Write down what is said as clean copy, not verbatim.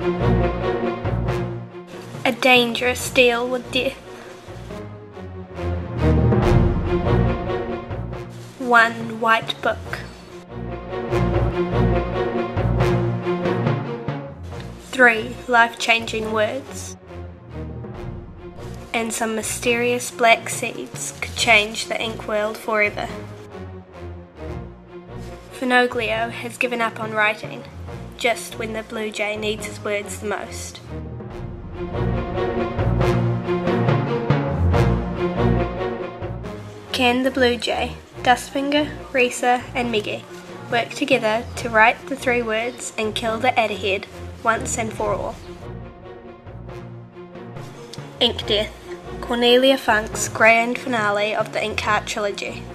A dangerous deal with death. One white book. 3 life-changing words. And some mysterious black seeds could change the ink world forever. Finoglio has given up on writing, just when the blue jay needs his words the most. Can the blue jay, Dustfinger, Risa and Migi work together to write the 3 words and kill the Adderhead once and for all? Ink Death, Cornelia Funk's grand finale of the Inkheart trilogy.